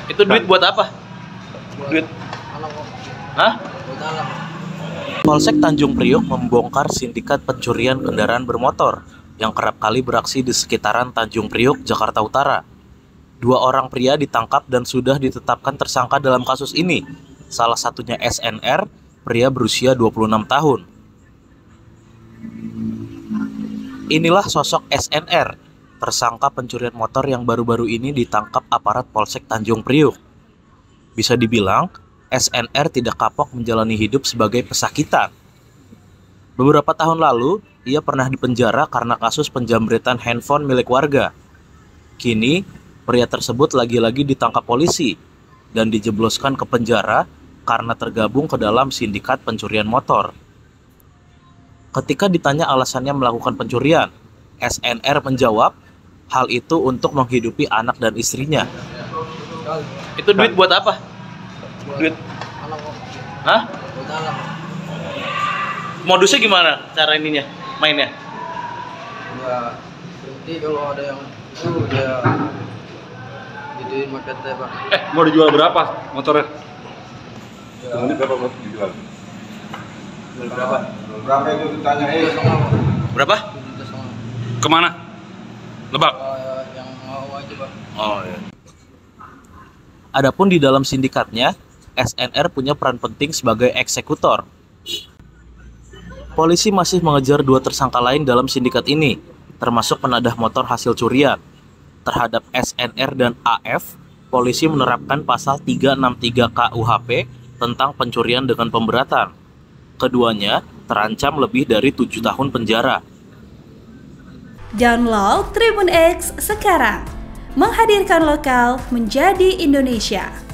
Itu duit buat apa? Duit? Hah? Polsek Tanjung Priok membongkar sindikat pencurian kendaraan bermotor yang kerap kali beraksi di sekitaran Tanjung Priok, Jakarta Utara. 2 orang pria ditangkap dan sudah ditetapkan tersangka dalam kasus ini. Salah satunya SNR, pria berusia 26 tahun. Inilah sosok SNR, tersangka pencurian motor yang baru-baru ini ditangkap aparat Polsek Tanjung Priok. Bisa dibilang, SNR tidak kapok menjalani hidup sebagai pesakitan. Beberapa tahun lalu, ia pernah dipenjara karena kasus penjamretan handphone milik warga. Kini, pria tersebut lagi-lagi ditangkap polisi dan dijebloskan ke penjara karena tergabung ke dalam sindikat pencurian motor. Ketika ditanya alasannya melakukan pencurian, SNR menjawab, hal itu untuk menghidupi anak dan istrinya. Itu duit buat apa? Duit? Hah? Modusnya gimana cara ininya, mainnya? Ya, berhenti kalau ada yang itu dia jadiin marketnya, Pak. Mau dijual berapa motornya? Ya, Ini berapa buat dijual? berapa? Berapa itu ditanya? Berapa? Kemana? Lebak? Yang mau aja, Pak. Oh iya. Adapun di dalam sindikatnya, SNR punya peran penting sebagai eksekutor. Polisi masih mengejar 2 tersangka lain dalam sindikat ini, termasuk penadah motor hasil curian. Terhadap SNR dan AF, polisi menerapkan pasal 363 KUHP tentang pencurian dengan pemberatan. Keduanya terancam lebih dari 7 tahun penjara. Download Tribun X sekarang, menghadirkan lokal menjadi Indonesia.